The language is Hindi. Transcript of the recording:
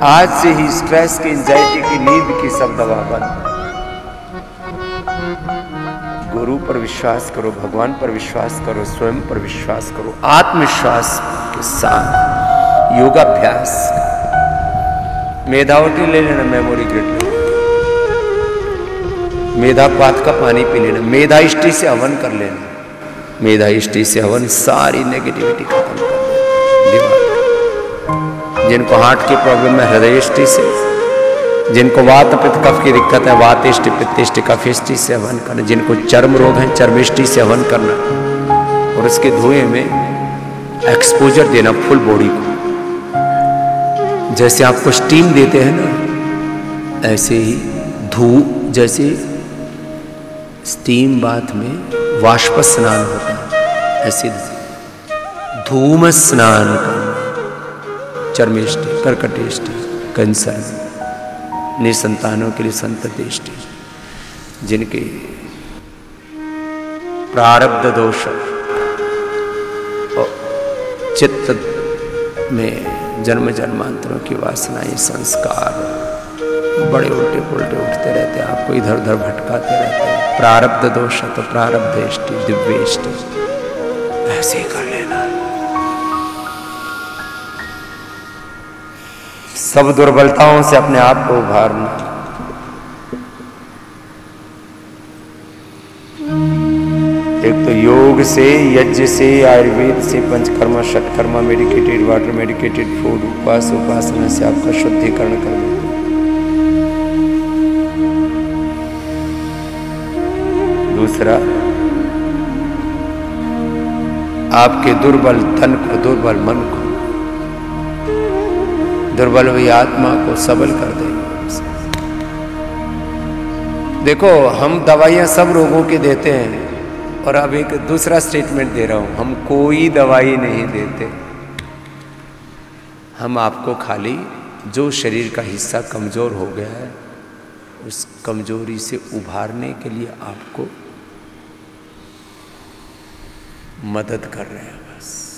आज से ही स्ट्रेस की, एंजाइटी की, नींद की सब दवा बंद। गुरु पर विश्वास करो, भगवान पर विश्वास करो, स्वयं पर विश्वास करो, आत्मविश्वास के साथ योगाभ्यास। मेधावटी ले लेना, मेमोरी ग्रिड ले लेना, मेधा पात का पानी पी लेना, मेधा इष्टि से हवन कर लेना। मेधा इष्टि से हवन सारी नेगेटिविटी खत्म कर देना। जिनको हार्ट की प्रॉब्लम है, हृदय इष्टि से। जिनको वात पित्त कफ की दिक्कत है, वात इष्टि पित्त इष्टि कफ इष्टि से हवन करना। जिनको चर्म रोग है, चर्म इष्टि से हवन करना और उसके धुएं में एक्सपोजर देना फुल बॉडी को। जैसे आपको स्टीम देते हैं ना, ऐसे ही जैसे स्टीम बाथ में वाष्प स्नान होता है, ऐसे धूम स्नान करना। चर्मेष्टि, कर्कटेष्टि, कैंसर, निसंतानों के लिए संततेष्टि, जिनके प्रारब्ध दोष और चित्त में जन्म जन्मांतरों की वासनाएं, संस्कार बड़े उल्टे पुल्टे उठते रहते हैं, आपको इधर उधर भटकाते रहते हैं। प्रारब्ध दोष तो प्रारब्धेष्टि, दिव्येष्टि, ऐसे ही कर लेना। सब दुर्बलताओं से अपने आप को उभारना। एक तो योग से, यज्ञ से, आयुर्वेद से, पंचकर्मा, षटकर्मा, मेडिकेटेड वाटर, मेडिकेटेड फूड, उपवास, उपासना से आपका शुद्धिकरण कर देते। दूसरा, आपके दुर्बल तन को, दुर्बल मन को, दुर्बल हुई आत्मा को सबल कर देंगे। देखो, हम दवाइयां सब रोगों की देते हैं और अब एक दूसरा स्टेटमेंट दे रहा हूं, हम कोई दवाई नहीं देते। हम आपको खाली जो शरीर का हिस्सा कमजोर हो गया है, उस कमजोरी से उभारने के लिए आपको मदद कर रहे हैं बस।